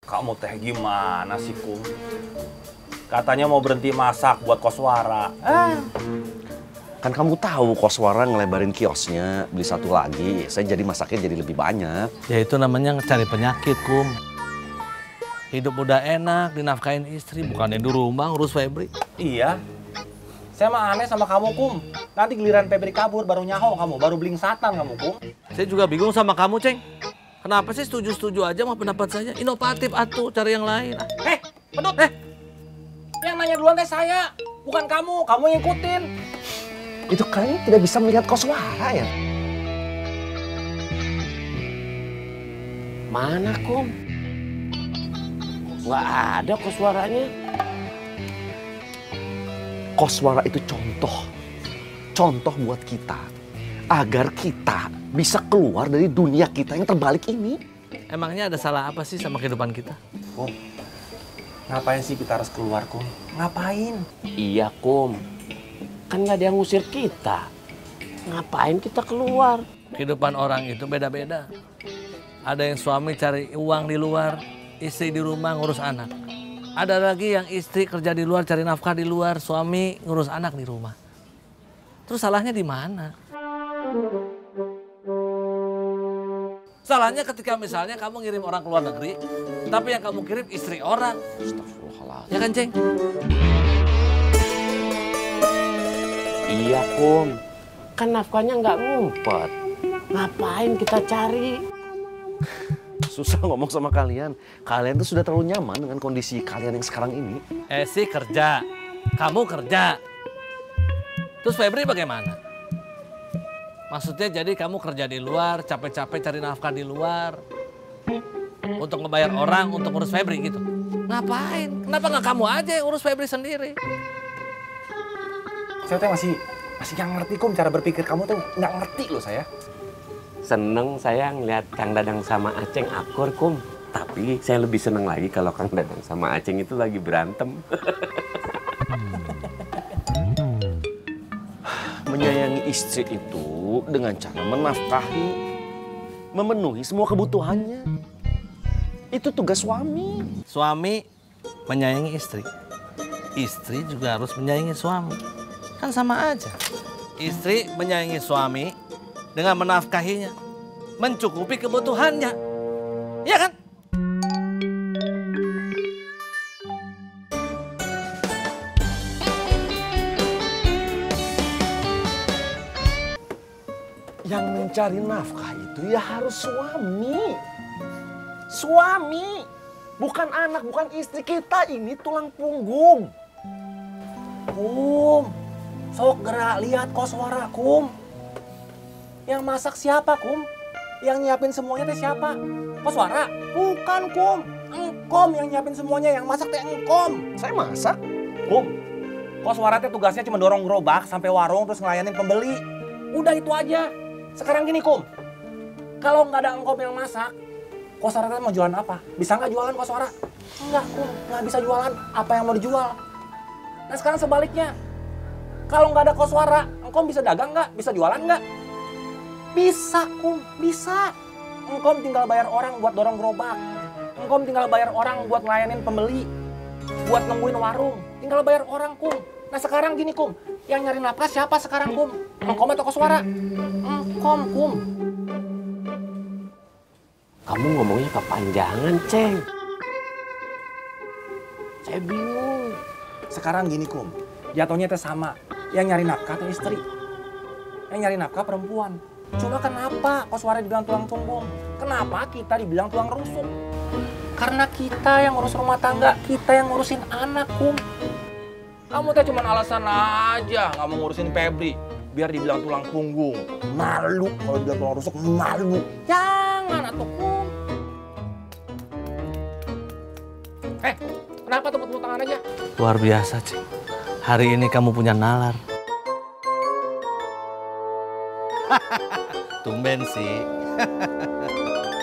Kamu teh gimana sih, Kum? Katanya mau berhenti masak buat koswara. Kan kamu tahu koswara ngelebarin kiosnya, beli satu lagi. Saya jadi masaknya jadi lebih banyak. Ya itu namanya cari penyakit, Kum. Hidup udah enak, dinafkain istri, bukannya di rumah ngurus Febri. Iya. Saya mah aneh sama kamu, Kum. Nanti giliran Febri kabur, baru nyaho kamu, baru beling satan kamu, Kum. Saya juga bingung sama kamu, Ceng. Kenapa sih setuju-setuju aja sama pendapat saya? Inovatif atuh, cari yang lain. Pedut! Yang nanya duluan teh saya, bukan kamu. Kamu yang ngikutin. Itu kalian tidak bisa melihat koswara ya? Mana, Kum? Nggak ada koswaranya. Koswara itu contoh. Contoh buat kita. Agar kita bisa keluar dari dunia kita yang terbalik ini. Emangnya ada salah apa sih sama kehidupan kita? Kum, ngapain sih kita harus keluar, Kum? Ngapain? Iya, Kum. Kan nggak ada yang ngusir kita. Ngapain kita keluar? Kehidupan orang itu beda-beda. Ada yang suami cari uang di luar, istri di rumah ngurus anak. Ada lagi yang istri kerja di luar, cari nafkah di luar, suami ngurus anak di rumah. Terus salahnya di mana? Salahnya ketika misalnya kamu ngirim orang ke luar negeri, tapi yang kamu kirim istri orang. Astagfirullahaladzim. Ya kan, Ceng? Iya, Kum. Kan nafkahnya nggak ngumpet. Ngapain kita cari? Susah ngomong sama kalian. Kalian tuh sudah terlalu nyaman dengan kondisi kalian yang sekarang ini. Sih kerja, kamu kerja. Terus Febri bagaimana? Maksudnya jadi kamu kerja di luar, capek-capek cari nafkah di luar. Untuk ngebayar orang, untuk ngurus Febri gitu. Ngapain? Kenapa nggak kamu aja yang urus Febri sendiri? Saya tuh masih nggak ngerti, Kum. Cara berpikir kamu tuh nggak ngerti loh saya. Seneng saya ngeliat Kang Dadang sama Aceng akur, Kum. Tapi saya lebih seneng lagi kalau Kang Dadang sama Aceng itu lagi berantem. Menyayangi istri itu dengan cara menafkahi, memenuhi semua kebutuhannya. Itu tugas suami. Suami menyayangi istri. Istri juga harus menyayangi suami. Kan sama aja. Istri menyayangi suami dengan menafkahinya, mencukupi kebutuhannya. Iya kan? Yang mencari nafkah itu ya harus suami. Suami. Bukan anak, bukan istri. Kita ini tulang punggung. Kum, sok gerak lihat koswara, Kum. Yang masak siapa, Kum? Yang nyiapin semuanya teh siapa? Koswara? Bukan, Kum. Engkom yang nyiapin semuanya, yang masak teh engkom. Saya masak. Kum, koswara teh tugasnya cuma dorong gerobak sampai warung terus ngelayanin pembeli. Udah itu aja. Sekarang gini, Kum. Kalau nggak ada engkom yang masak, koswara teh mau jualan apa? Bisa nggak jualan koswara? Enggak, Kum. Nggak bisa jualan. Apa yang mau dijual? Nah sekarang sebaliknya. Kalau nggak ada koswara, engkom bisa dagang nggak? Bisa jualan nggak? Bisa, Kum. Bisa. Engkom tinggal bayar orang buat dorong gerobak. Engkom tinggal bayar orang buat ngelayanin pembeli. Buat nungguin warung. Tinggal bayar orang, Kum. Nah sekarang gini, Kum. Yang nyari nafkah siapa sekarang, Kum? Engkom atau koswara? Engkom, Kum. Kamu ngomongnya kepanjangan, Ceng. Saya bingung. Sekarang gini, Kum. Jatuhnya teh sama. Yang nyari nafkah teh istri. Yang nyari nafkah perempuan. Cuma kenapa koswara dibilang tulang punggung? Kenapa kita dibilang tulang rusuk? Karena kita yang ngurus rumah tangga, kita yang ngurusin anak, Kum. Kamu teh cuma alasan aja nggak mau ngurusin Febri. Biar dibilang tulang punggung. Malu kalau dibilang tulang rusuk, malu. Jangan atuh, Kum. Kenapa tepuk tangan aja? Luar biasa, Cik. Hari ini kamu punya nalar. Tumben sih.